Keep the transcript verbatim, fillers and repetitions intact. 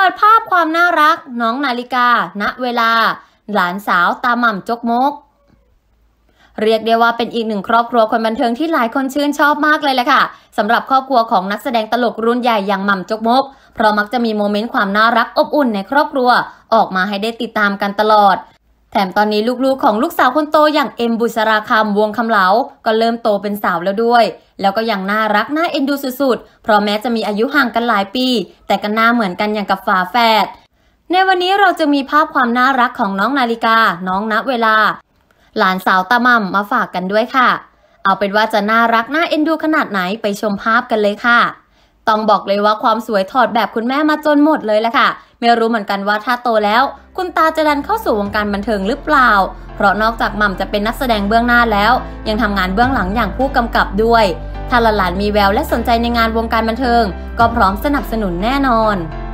ดภาพความน่ารักน้องนาฬิกาณเวลาหลานสาวตาหม่ำจกมกเรียกได้ว่าเป็นอีกหนึ่งครอบครัวคนบันเทิงที่หลายคนชื่นชอบมากเลยแหละค่ะสำหรับครอบครัวของนักแสดงตลกรุ่นใหญ่อย่างหม่ำจกมกเพราะมักจะมีโมเมนต์ความน่ารักอบอุ่นในครอบครัวออกมาให้ได้ติดตามกันตลอดแถมตอนนี้ลูกๆของลูกสาวคนโตอย่างเอ็มบุษราคำวงคำเหลาก็เริ่มโตเป็นสาวแล้วด้วยแล้วก็ยังน่ารักน่าเอ็นดูสุดๆเพราะแม้จะมีอายุห่างกันหลายปีแต่ก็น่าเหมือนกันอย่างกับฝาแฝดในวันนี้เราจะมีภาพความน่ารักของน้องนาฬิกาน้องณเวลาหลานสาวตาหม่ำมาฝากกันด้วยค่ะเอาเป็นว่าจะน่ารักน่าเอ็นดูขนาดไหนไปชมภาพกันเลยค่ะต้องบอกเลยว่าความสวยถอดแบบคุณแม่มาจนหมดเลยแหละค่ะไม่รู้เหมือนกันว่าถ้าโตแล้วคุณตาจะดันเข้าสู่วงการบันเทิงหรือเปล่าเพราะนอกจากหม่ำจะเป็นนักแสดงเบื้องหน้าแล้วยังทำงานเบื้องหลังอย่างผู้กำกับด้วยถ้าหลานๆมีแววและสนใจในงานวงการบันเทิงก็พร้อมสนับสนุนแน่นอน